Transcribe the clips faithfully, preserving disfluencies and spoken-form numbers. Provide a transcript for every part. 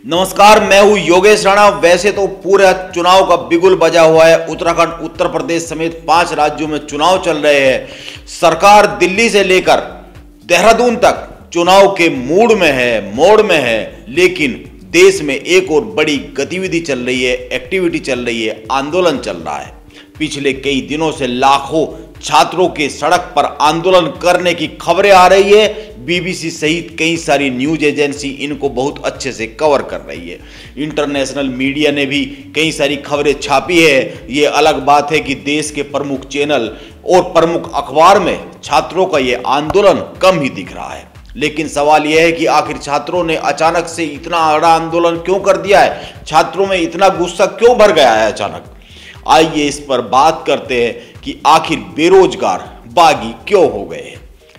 नमस्कार, मैं हूं योगेश राणा। वैसे तो पूरा चुनाव का बिगुल बजा हुआ है। उत्तराखंड, उत्तर प्रदेश समेत पांच राज्यों में चुनाव चल रहे हैं। सरकार दिल्ली से लेकर देहरादून तक चुनाव के मूड में है, मोड में है। लेकिन देश में एक और बड़ी गतिविधि चल रही है, एक्टिविटी चल रही है, आंदोलन चल रहा है। पिछले कई दिनों से लाखों छात्रों के सड़क पर आंदोलन करने की खबरें आ रही है। बीबीसी सहित कई सारी न्यूज एजेंसी इनको बहुत अच्छे से कवर कर रही है। इंटरनेशनल मीडिया ने भी कई सारी खबरें छापी है। ये अलग बात है कि देश के प्रमुख चैनल और प्रमुख अखबार में छात्रों का ये आंदोलन कम ही दिख रहा है। लेकिन सवाल यह है कि आखिर छात्रों ने अचानक से इतना बड़ा आंदोलन क्यों कर दिया है? छात्रों में इतना गुस्सा क्यों भर गया है अचानक? आइए इस पर बात करते हैं कि आखिर बेरोजगार बागी क्यों हो गए हैं।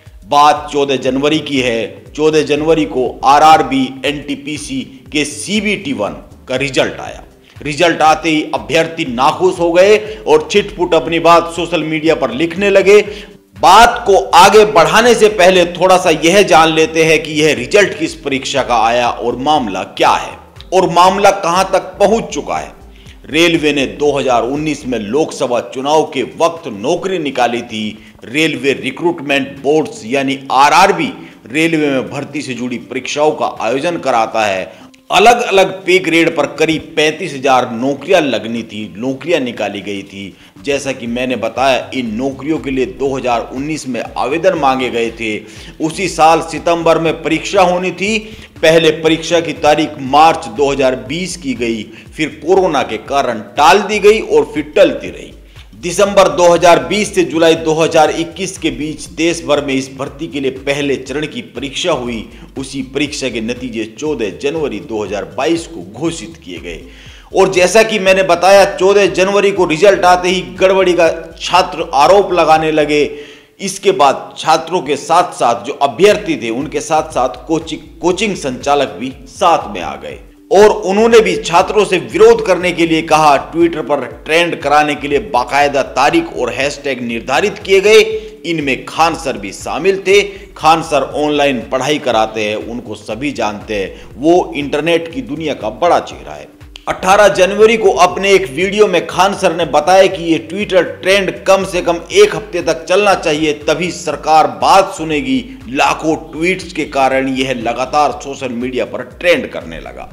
बात चौदह जनवरी की है। चौदह जनवरी को आरआरबी एनटीपीसी के सीबीटी वन का रिजल्ट आया। रिजल्ट आते ही अभ्यर्थी नाखुश हो गए और छिटपुट अपनी बात सोशल मीडिया पर लिखने लगे। बात को आगे बढ़ाने से पहले थोड़ा सा यह जान लेते हैं कि यह रिजल्ट किस परीक्षा का आया और मामला क्या है और मामला कहां तक पहुंच चुका है। रेलवे ने दो हज़ार उन्नीस में लोकसभा चुनाव के वक्त नौकरी निकाली थी। रेलवे रिक्रूटमेंट बोर्ड्स यानी आरआरबी रेलवे में भर्ती से जुड़ी परीक्षाओं का आयोजन कराता है। अलग अलग पे ग्रेड पर करीब पैंतीस हजार नौकरियां लगनी थी, नौकरियां निकाली गई थी। जैसा कि मैंने बताया, इन नौकरियों के लिए दो हज़ार उन्नीस में आवेदन मांगे गए थे। उसी साल सितंबर में परीक्षा होनी थी। पहले परीक्षा की तारीख मार्च दो हज़ार बीस की गई, फिर कोरोना के कारण टाल दी गई और फिर टलती रही। दिसंबर दो हज़ार बीस से जुलाई दो हज़ार इक्कीस के बीच देश भर में इस भर्ती के लिए पहले चरण की परीक्षा हुई। उसी परीक्षा के नतीजे चौदह जनवरी दो हज़ार बाईस को घोषित किए गए और जैसा कि मैंने बताया, चौदह जनवरी को रिजल्ट आते ही गड़बड़ी का छात्र आरोप लगाने लगे। इसके बाद छात्रों के साथ साथ जो अभ्यर्थी थे उनके साथ साथ कोचिंग कोचिंग संचालक भी साथ में आ गए और उन्होंने भी छात्रों से विरोध करने के लिए कहा। ट्विटर पर ट्रेंड कराने के लिए बाकायदा तारीख और हैशटैग निर्धारित किए गए। इनमें खान सर भी शामिल थे। खान सर ऑनलाइन पढ़ाई कराते हैं, उनको सभी जानते हैं। वो इंटरनेट की दुनिया का बड़ा चेहरा है। अठारह जनवरी को अपने एक वीडियो में खान सर ने बताया कि ये ट्विटर ट्रेंड कम से कम एक हफ्ते तक चलना चाहिए, तभी सरकार बात सुनेगी। लाखों ट्वीट्स के कारण यह लगातार सोशल मीडिया पर ट्रेंड करने लगा।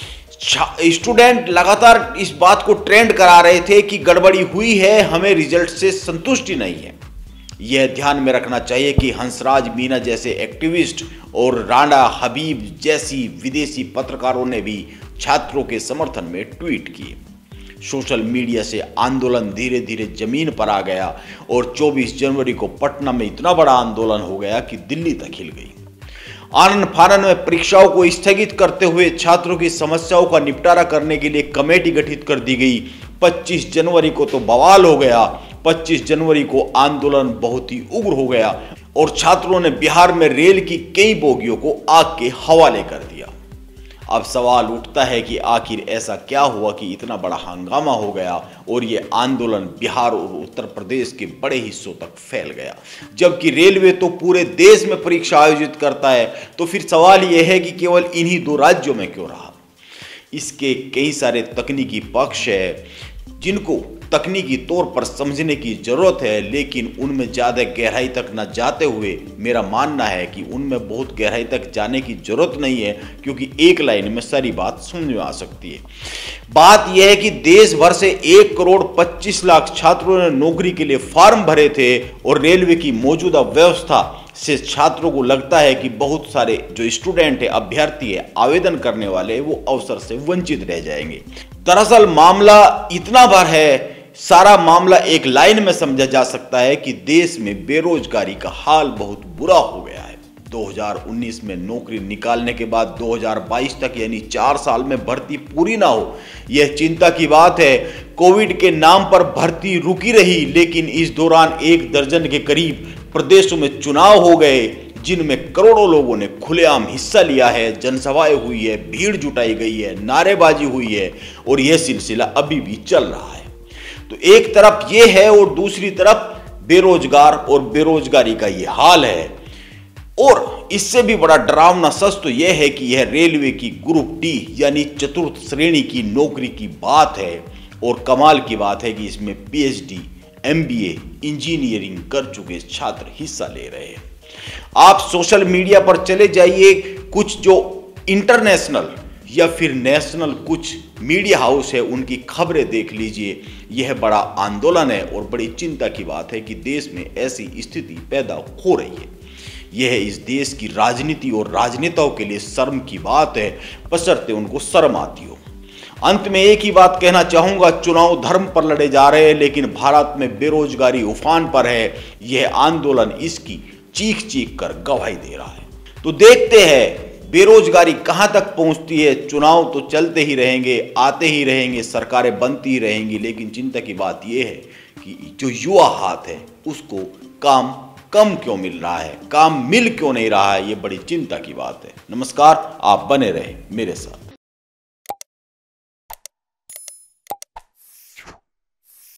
स्टूडेंट लगातार इस बात को ट्रेंड करा रहे थे कि गड़बड़ी हुई है, हमें रिजल्ट से संतुष्टि नहीं है। यह ध्यान में रखना चाहिए कि हंसराज मीना जैसे एक्टिविस्ट और राणा हबीब जैसी विदेशी पत्रकारों ने भी छात्रों के समर्थन में ट्वीट किए। सोशल मीडिया से आंदोलन धीरे धीरे जमीन पर आ गया और चौबीस जनवरी को पटना में इतना बड़ा आंदोलन हो गया कि दिल्ली तक हिल गई। आनन फानन में परीक्षाओं को स्थगित करते हुए छात्रों की समस्याओं का निपटारा करने के लिए कमेटी गठित कर दी गई। पच्चीस जनवरी को तो बवाल हो गया। पच्चीस जनवरी को आंदोलन बहुत ही उग्र हो गया और छात्रों ने बिहार में रेल की कई बोगियों को आग के हवाले कर दिया। अब सवाल उठता है कि आखिर ऐसा क्या हुआ कि इतना बड़ा हंगामा हो गया और ये आंदोलन बिहार और उत्तर प्रदेश के बड़े हिस्सों तक फैल गया। जबकि रेलवे तो पूरे देश में परीक्षा आयोजित करता है, तो फिर सवाल यह है कि केवल इन्हीं दो राज्यों में क्यों रहा? इसके कई सारे तकनीकी पक्ष है जिनको तकनीकी तौर पर समझने की जरूरत है, लेकिन उनमें ज़्यादा गहराई तक न जाते हुए मेरा मानना है कि उनमें बहुत गहराई तक जाने की जरूरत नहीं है, क्योंकि एक लाइन में सारी बात समझ में आ सकती है। बात यह है कि देश भर से एक करोड़ पच्चीस लाख छात्रों ने नौकरी के लिए फॉर्म भरे थे और रेलवे की मौजूदा व्यवस्था से छात्रों को लगता है कि बहुत सारे जो स्टूडेंट है, अभ्यर्थी है, आवेदन करने वाले, वो अवसर से वंचित रह जाएंगे। दरअसल मामला इतना भर है, सारा मामला एक लाइन में समझा जा सकता है कि देश में बेरोजगारी का हाल बहुत बुरा हो गया है। दो हज़ार उन्नीस में नौकरी निकालने के बाद दो हज़ार बाईस तक यानी चार साल में भर्ती पूरी ना हो, यह चिंता की बात है। कोविड के नाम पर भर्ती रुकी रही, लेकिन इस दौरान एक दर्जन के करीब प्रदेशों में चुनाव हो गए, जिनमें करोड़ों लोगों ने खुलेआम हिस्सा लिया है। जनसभाएं हुई है, भीड़ जुटाई गई है, नारेबाजी हुई है और यह सिलसिला अभी भी चल रहा है। तो एक तरफ ये है और दूसरी तरफ बेरोजगार और बेरोजगारी का ये हाल है। और इससे भी बड़ा डरावना सच तो यह है कि यह रेलवे की ग्रुप डी यानी चतुर्थ श्रेणी की नौकरी की बात है। और कमाल की बात है कि इसमें पीएचडी, एमबीए, इंजीनियरिंग कर चुके छात्र हिस्सा ले रहे हैं। आप सोशल मीडिया पर चले जाइए, कुछ जो इंटरनेशनल या फिर नेशनल कुछ मीडिया हाउस है उनकी खबरें देख लीजिए। यह बड़ा आंदोलन है और बड़ी चिंता की बात है कि देश में ऐसी स्थिति पैदा हो रही है। यह इस देश की राजनीति और राजनेताओं के लिए शर्म की बात है, बशर्ते उनको शर्म आती हो। अंत में एक ही बात कहना चाहूंगा, चुनाव धर्म पर लड़े जा रहे हैं, लेकिन भारत में बेरोजगारी उफान पर है। यह आंदोलन इसकी चीख चीख कर गवाही दे रहा है। तो देखते हैं बेरोजगारी कहां तक पहुंचती है। चुनाव तो चलते ही रहेंगे, आते ही रहेंगे, सरकारें बनती ही रहेंगी, लेकिन चिंता की बात यह है कि जो युवा हाथ है उसको काम कम क्यों मिल रहा है, काम मिल क्यों नहीं रहा है। ये बड़ी चिंता की बात है। नमस्कार, आप बने रहे मेरे साथ।